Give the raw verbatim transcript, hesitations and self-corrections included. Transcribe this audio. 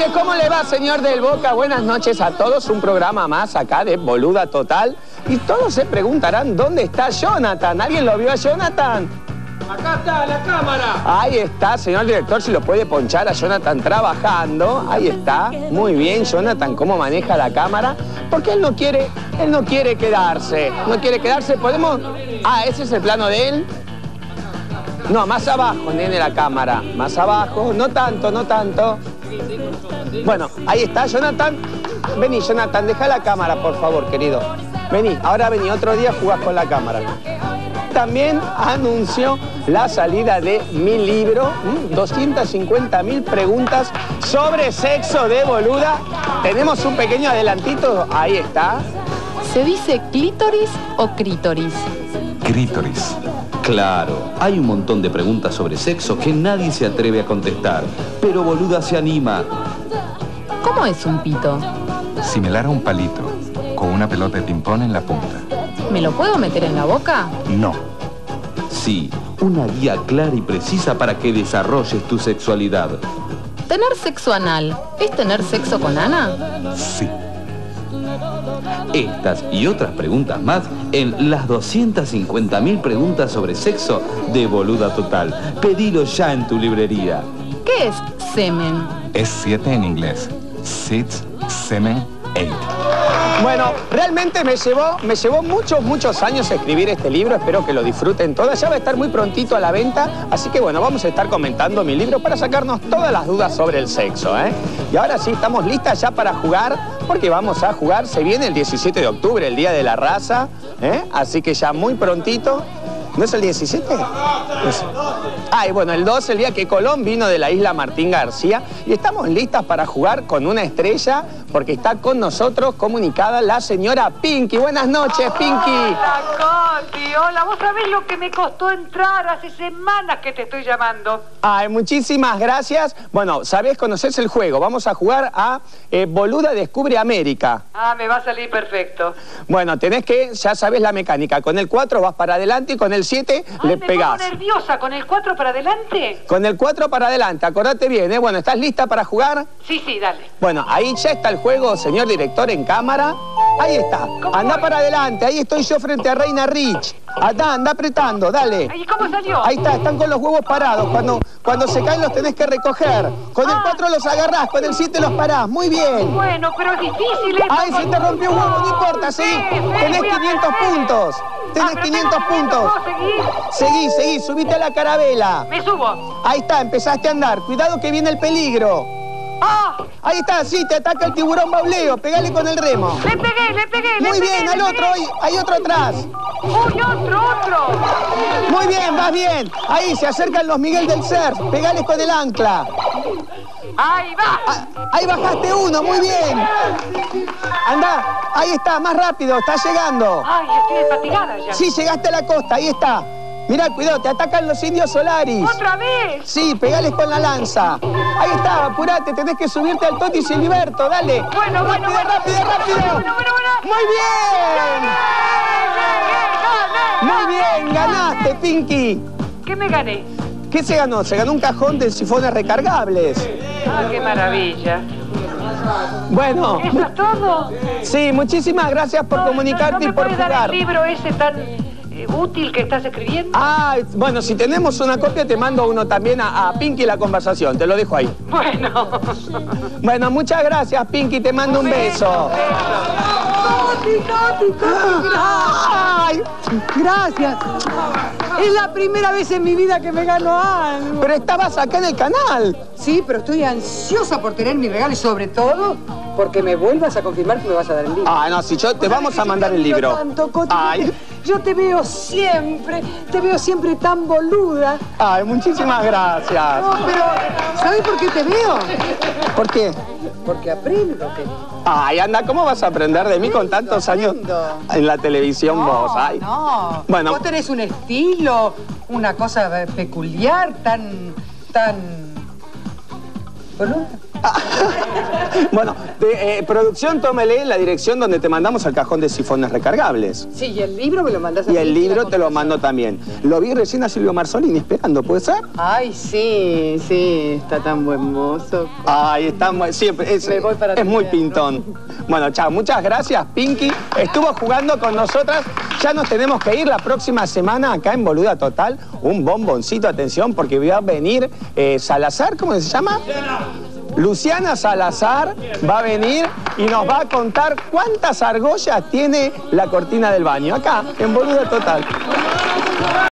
noches, ¿cómo le va, señor del Boca? Buenas noches a todos, un programa más acá de Boluda Total. Y todos se preguntarán, ¿dónde está Jonathan? ¿Alguien lo vio a Jonathan? Acá está la cámara. Ahí está, señor director, si lo puede ponchar a Jonathan trabajando. Ahí está, muy bien, Jonathan, cómo maneja la cámara. Porque él no quiere, él no quiere quedarse. No quiere quedarse, podemos... Ah, ese es el plano de él. No, más abajo, nene, la cámara. Más abajo, no tanto, no tanto. Bueno, ahí está, Jonathan. Vení, Jonathan, deja la cámara, por favor, querido. Vení, ahora vení, otro día jugás con la cámara. También anunció la salida de mi libro, doscientas cincuenta mil preguntas sobre sexo de boluda. Tenemos un pequeño adelantito, ahí está. ¿Se dice clítoris o crítoris? Clítoris. Claro, hay un montón de preguntas sobre sexo que nadie se atreve a contestar, pero boluda se anima. ¿Cómo es un pito? Similar a un palito, con una pelota de ping-pong en la punta. ¿Me lo puedo meter en la boca? No. Sí, una guía clara y precisa para que desarrolles tu sexualidad. ¿Tener sexo anal es tener sexo con Ana? Sí. Estas y otras preguntas más en las doscientas cincuenta mil preguntas sobre sexo de Boluda Total. Pedilo ya en tu librería. ¿Qué es semen? Es siete en inglés. Six, semen, eight. Bueno, realmente me llevó, me llevó muchos, muchos años escribir este libro. Espero que lo disfruten todas. Ya va a estar muy prontito a la venta. Así que bueno, vamos a estar comentando mi libro para sacarnos todas las dudas sobre el sexo, ¿eh? Y ahora sí, estamos listas ya para jugar, porque vamos a jugar. Se viene el diecisiete de octubre, el Día de la Raza, ¿eh? Así que ya muy prontito. ¿No es el diecisiete? Es... Ah, y bueno, el dos, el día que Colón vino de la isla Martín García. Y estamos listas para jugar con una estrella, porque está con nosotros comunicada la señora Pinky. Buenas noches, Pinky. Hola, Coti. Hola, vos sabés lo que me costó entrar. Hace semanas que te estoy llamando. Ay, muchísimas gracias. Bueno, sabés, conocés el juego. Vamos a jugar a eh, Boluda Descubre América. Ah, me va a salir perfecto. Bueno, tenés que, ya sabés la mecánica. Con el cuatro vas para adelante y con el siete le me pegás. pongo nerviosa. ¿Con el cuatro para adelante? Con el cuatro para adelante, acordate bien, ¿eh? Bueno, ¿estás lista para jugar? Sí, sí, dale. Bueno, ahí ya está el juego, señor director, en cámara. Ahí está. Anda para adelante, ahí estoy yo frente a Reina Rich. Anda, anda apretando, dale. ¿Y cómo salió? Ahí está, están con los huevos parados. Cuando, cuando se caen los tenés que recoger. Con el cuatro los agarrás, con el siete los parás. Muy bien. Bueno, pero es difícil esto. Ay, se te rompió un huevo, no importa, seguí. Tenés quinientos puntos. Tenés quinientos puntos. Seguí, seguí, subite a la carabela. Me subo. Ahí está, empezaste a andar. Cuidado que viene el peligro. ¡Ah! Ahí está, sí, te ataca el tiburón bauleo. Pegale con el remo. Le pegué, le pegué, le Muy pegué, bien, le al pegué. otro, hay, hay otro atrás. ¡Uy, otro, otro! Muy bien, vas bien. Ahí se acercan los Miguel del Surf. Pegale con el ancla. ¡Ahí va! Ah, ahí bajaste uno, muy bien. Anda, ahí está, más rápido, está llegando. ¡Ay, estoy desfatigada ya! Sí, llegaste a la costa, ahí está. Mirá, cuidado, te atacan los indios Solaris. ¡Otra vez! Sí, pegales con la lanza. Ahí está, apurate, tenés que subirte al Toti Siliberto, dale. Bueno, bueno, rápido, bueno. rápido, rápido. Bueno, bueno, bueno. Muy bien. Muy bien, ganaste, Pinky. ¿Qué me gané? ¿Qué se ganó? Se ganó un cajón de sifones recargables. ¡Ah, qué maravilla! Bueno. ¿Eso es todo? Sí, muchísimas gracias por No, comunicarte no, no y por me puedes dar jugar. el libro ese tan eh, útil que estás escribiendo? Ah, bueno, si tenemos una copia te mando uno también a, a Pinky la conversación, te lo dejo ahí. Bueno. Bueno, muchas gracias, Pinky, te mando un beso. Coti, Coti, Coti, Ay, gracias. Es la primera vez en mi vida que me gano algo. pero estabas acá en el canal. Sí, pero estoy ansiosa por tener mi regalo y sobre todo porque me vuelvas a confirmar que me vas a dar el libro. Ah, no, si yo te vamos a mandar el libro. Tanto, Coti, Ay, yo te veo siempre, te veo siempre tan boluda. ay, muchísimas gracias. No, pero ¿sabes por qué te veo? ¿Por qué? Porque aprendo. Que... Ay, anda, ¿cómo vas a aprender de mí con tantos años en la televisión No, vos? Ay. no. Bueno. Vos tenés un estilo, una cosa peculiar, tan, tan... ¿Boluda? Bueno, de, eh, producción, tómele la dirección donde te mandamos al cajón de sifones recargables. Sí, y el libro me lo mandás a Y el mí, libro la te lo mando también. Lo vi recién a Silvio Marzolini esperando, ¿puede ser? Ay, sí, sí, está tan buen mozo. Ay, está muy, siempre, es, Me voy para es tu muy teatro. pintón. Bueno, chao, muchas gracias, Pinky. Estuvo jugando con nosotras. Ya nos tenemos que ir la próxima semana acá en Boluda Total. Un bomboncito, atención, porque va a venir eh, Salazar, ¿cómo se llama? Luciana Salazar va a venir y nos va a contar cuántas argollas tiene la cortina del baño. Acá, en Boluda Total.